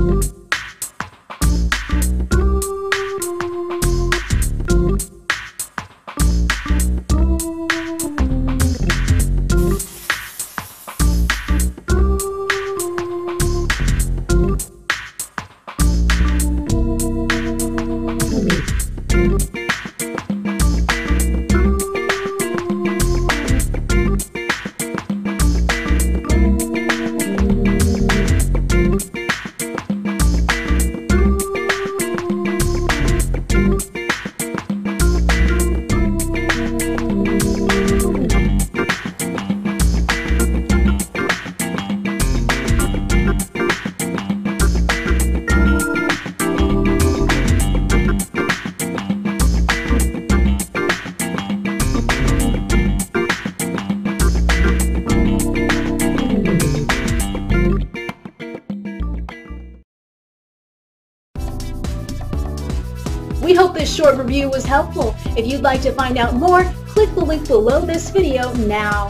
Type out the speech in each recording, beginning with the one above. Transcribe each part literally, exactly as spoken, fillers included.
We hope this short review was helpful. If you'd like to find out more, click the link below this video now.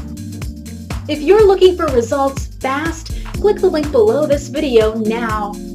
If you're looking for results fast, click the link below this video now.